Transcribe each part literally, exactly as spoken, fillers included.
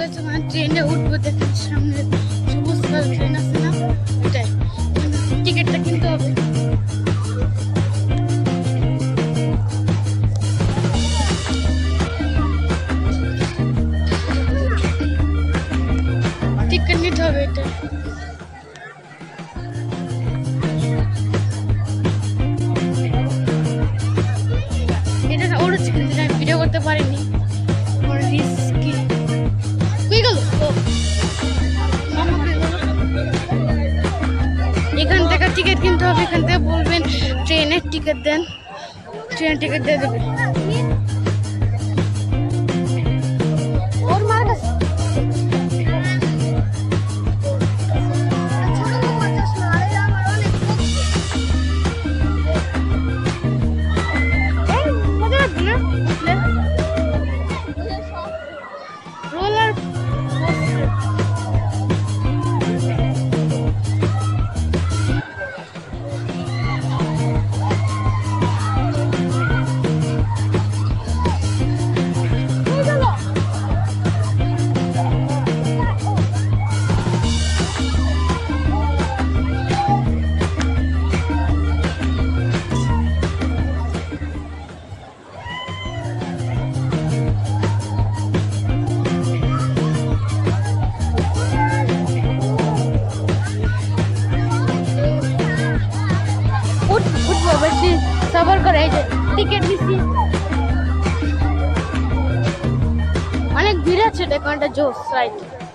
যখন ট্রেনে উঠবো দেখেন সামনে সবুজ কাল ট্রেন আছে না, ওইটাই টিকিটটা কিনতে হবে। টিকিট নিতে হবে এটা। এটা উড়েছে কিন্তু আমি ভিডিও করতে পারিনি, রিস্কি। কই গেল? এখান থেকে টিকিট কিনতে হবে, এখান থেকে বলবেন ট্রেনের টিকিট দেন, ট্রেনের টিকিট দিয়ে দেবে। সবার করে এই যে টিকিট দিছি, অনেক ভিড় আছে দোকানটা জোস রাইট।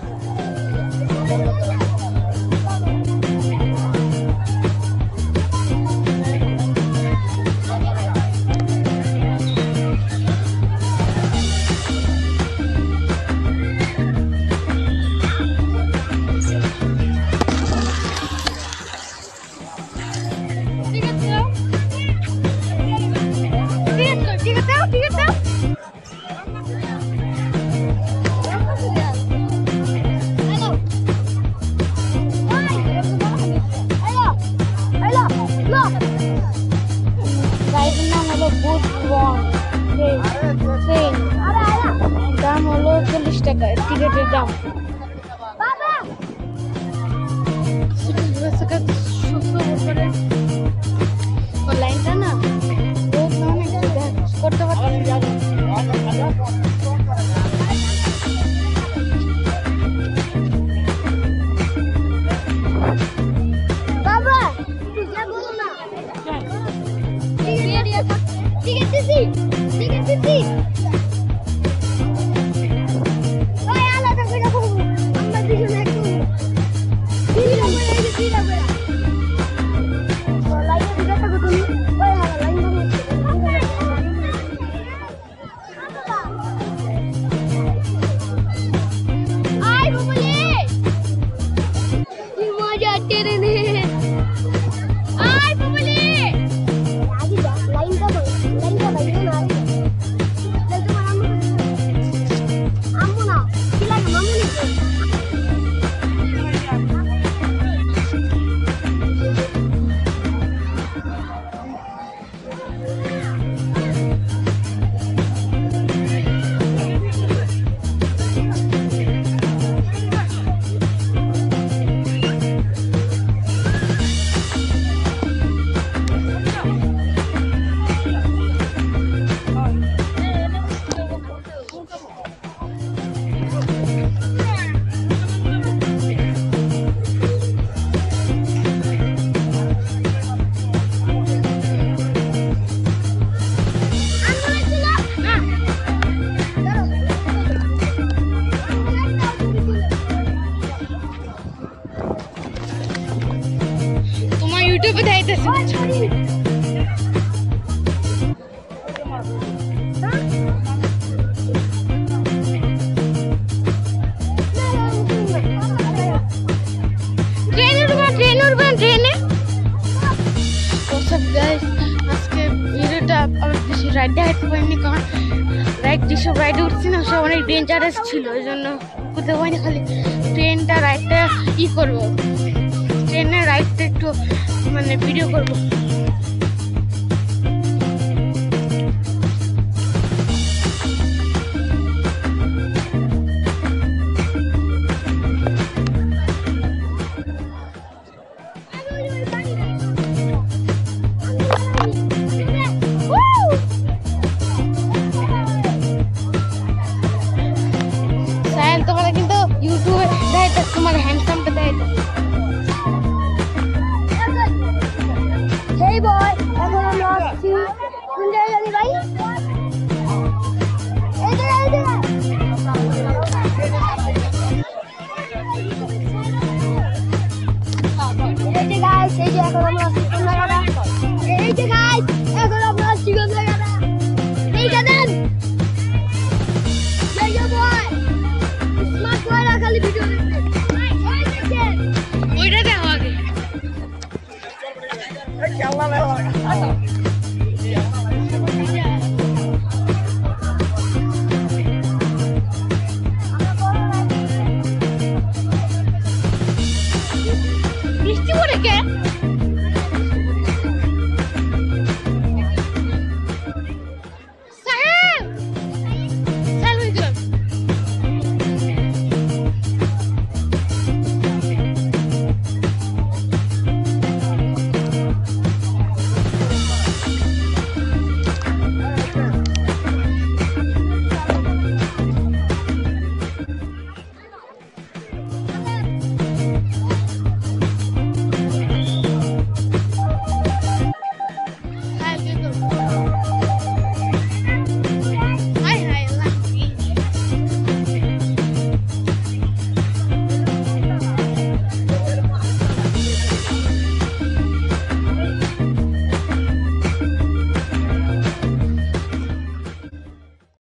দাম হলো চল্লিশ টাকা টিকিটের দাম। লাইনটা না করতে পারছি। ইউটিউবে দেখাইতেছে ট্রেনে উঠবেন ট্রেনে উঠবেন ট্রেনে। সব গাইস আজকে ভিডিওটা আমি বেশি রাইড দেখাতে পারিনি, কারণ রাইড যেসব রাইডে উঠছি না সব অনেক ডেঞ্জারাস ছিল, ওই জন্য করতে পারিনি। খালি ট্রেনটা রাইডটা ই করবো, ট্রেনের রাইডটা একটু মানে ভিডিও করবো। আমার হ্যান্ডসামটা দেয়। হেই বয়, এখন আমরা আসছি কোন জায়গায় জানি ভাই? এই যে এই যে এই যে গাইস, এই যে এখন আমরা আসছি কোন জায়গাটা? এই যে গাইস, এখন আমরা আসছি কোন জায়গাটা? এই গাদান এই যে বয় স্মার্ট বয়রা খালি ভিডিও দেখবে। এই দেখেন ওইটা দেখো আগে। Cái chào ba mẹ rồi.